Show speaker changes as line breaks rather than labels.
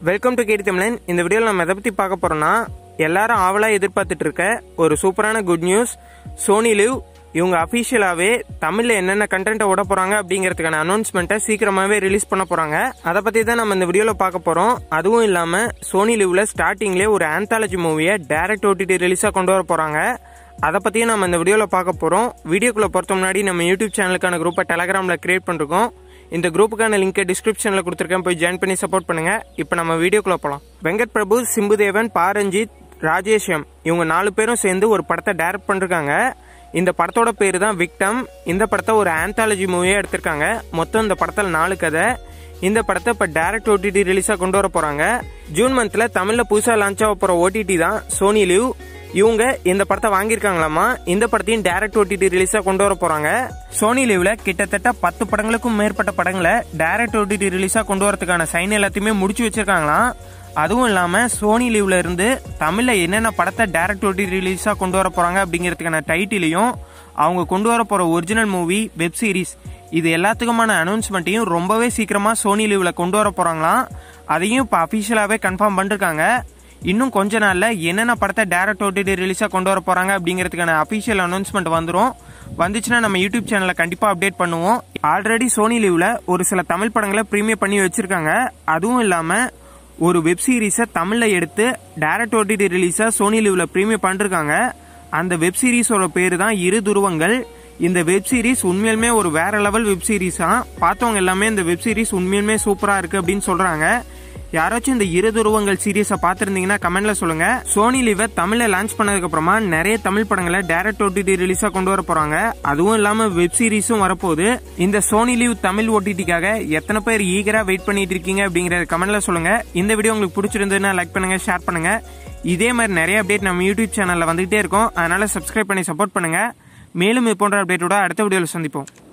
Welcome to கேடி தமிழன். இந்த வீடியோவில் நம்ம எதை பற்றி பார்க்க போகிறோம்னா, எல்லாரும் ஆவலாக எதிர்பார்த்துட்டு இருக்க ஒரு சூப்பரான குட் நியூஸ். SonyLiv இவங்க அஃபிஷியலாகவே தமிழில் என்னென்ன கண்டென்ட்டை விட போகிறாங்க அப்படிங்கிறதுக்கான அனௌன்ஸ்மெண்ட்டை சீக்கிரமாகவே ரிலீஸ் பண்ண போகிறாங்க. அதை பற்றி தான் நம்ம இந்த வீடியோவில் பார்க்க போகிறோம். அதுவும் இல்லாமல் SonyLivல ஸ்டார்டிங்லேயே ஒரு ஆந்தாலஜி மூவியை டைரக்ட் OTT ரிலீஸாக கொண்டு வர போகிறாங்க. அதை பற்றியும் நம்ம இந்த வீடியோவில் பார்க்க போகிறோம். வீடியோக்குள்ளே பொறுத்த முன்னாடி நம்ம யூடியூப் சேனலுக்கான குரூப்பை டெலகிராமில் கிரியேட் பண்ணிருக்கோம். இந்த குரூப்புக்கான லிங்க் டிஸ்கிரிப்ஷனில் கொடுத்துருக்கேன், போய் ஜாயின் பண்ணி சப்போர்ட் பண்ணுங்க. இப்போ நம்ம வீடியோக்குள்ள போகலாம். வெங்கட் பிரபு, சிம்புதேவன், பாரஞ்சித், ராஜேஷ் எம் இவங்க 4 பேரும் சேர்ந்து ஒரு படத்தை டைரக்ட் பண்ணிருக்காங்க. இந்த படத்தோட பேரு தான் விக்டம். இந்த படத்தை ஒரு ஆந்தாலஜி மூவியா எடுத்திருக்காங்க. மொத்தம் இந்த படத்தில் 4 கதை. இந்த படத்தை இப்போ டைரக்ட் OTT ரிலீஸாக கொண்டு வர போறாங்க. ஜூன் மந்த்ல தமிழ்ல புதுசாக லான்ச் ஆக போற OTT தான் SonyLiv. இவங்க இந்த படத்தை வாங்கியிருக்காங்களாமா. இந்த படத்தையும் டைரக்ட் OTT ரிலீஸா கொண்டு வர போறாங்க. SonyLivல கிட்டத்தட்ட 10 படங்களுக்கும் மேற்பட்ட படங்களை டைரக்ட் OTT ரிலீஸா கொண்டு வரதுக்கான சைன் எல்லாத்தையுமே முடிச்சு வச்சிருக்காங்களாம். அதுவும் இல்லாம SonyLivல இருந்து தமிழ்ல என்னென்ன படத்தை டைரக்ட் OTT ரிலீஸா கொண்டு வர போறாங்க அப்படிங்கிறதுக்கான டைட்டிலையும், அவங்க கொண்டு வர போற ஒரிஜினல் மூவி, வெப் சீரிஸ், இது எல்லாத்துக்குமான அனௌன்ஸ்மெண்ட்டையும் ரொம்பவே சீக்கிரமா SonyLivல கொண்டு வர போறாங்களாம். அதையும் இப்போ அபிஷியலாவே கன்ஃபார்ம் பண்ணிருக்காங்க. இன்னும் கொஞ்ச நாள்ல என்னென்ன படத்தை டைரக்ட் OTT ரிலீஸா கொண்டு வர போறாங்க அப்படிங்கிறதுக்கான அபிஷியல் அனௌன்ஸ்மெண்ட் வந்துச்சுன்னா நம்ம யூடியூப் சேனல்ல கண்டிப்பா அப்டேட் பண்ணுவோம். ஆல்ரெடி SonyLivல ஒரு சில தமிழ் படங்களை பிரீமியர் பண்ணி வச்சிருக்காங்க. அதுவும் இல்லாம ஒரு வெப் சீரிஸை தமிழ்ல எடுத்து டைரக்ட் OTT ரிலீஸா SonyLivல பிரீமியர் பண்ணிருக்காங்க. அந்த வெப் சீரிஸோட பேரு தான் இரு துருவங்கள். இந்த வெப் சீரிஸ் உண்மையிலுமே ஒரு வேற லெவல் வெப் சீரிஸா. பார்த்தவங்க எல்லாமே இந்த வெப் சீரிஸ் உண்மையிலுமே சூப்பரா இருக்கு அப்படின்னு சொல்றாங்க. யாராச்சும் இந்த இரு துருவங்கள் சீரியஸை பார்த்துருந்தீங்கன்னா கமெண்ட்ல சொல்லுங்க. SonyLivவை தமிழ்ல லான்ச் பண்ணதுக்கு அப்புறமா நிறைய தமிழ் படங்களை டைரக்ட் OTT ரிலீஸா கொண்டு வர போறாங்க. அதுவும் இல்லாம வெப் சீரிஸும் வரப்போகுது. இந்த SonyLiv தமிழ் OTTக்காக எத்தனை பேர் ஈகரா வெயிட் பண்ணிட்டு இருக்கீங்க அப்படிங்கறத கமெண்ட்ல சொல்லுங்க. இந்த வீடியோ உங்களுக்கு பிடிச்சிருந்ததுன்னா லைக் பண்ணுங்க, ஷேர் பண்ணுங்க. இதே மாதிரி நிறைய அப்டேட் நம்ம யூடியூப் சேனல்ல வந்துகிட்டே இருக்கும். அதனால சப்ஸ்கிரைப் பண்ணி சப்போர்ட் பண்ணுங்க. மேலும் இது போன்ற அப்டேட்டோட அடுத்த வீடியோல சந்திப்போம்.